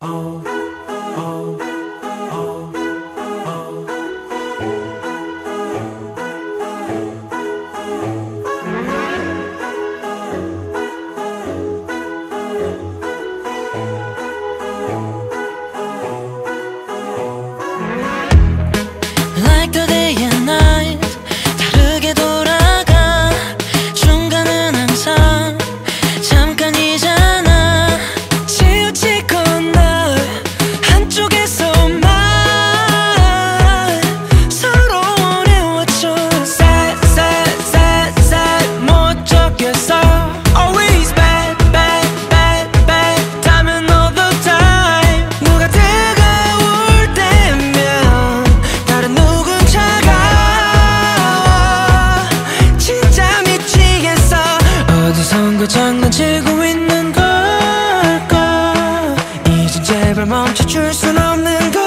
Like the day and night 다르게 돌아가 중간은 항상 잠깐이잖아. 치우치고 널 한쪽에서만 서로 원해왔죠. Sad sad sad sad 못 적겠어. Always bad bad bad bad time all the time. 누가 뜨거울 때면 다른 누군 차가워. 진짜 미치겠어. 어디선가 장난치고 있는 걸까. 이젠 제발 멈춰줄 순 없는 걸.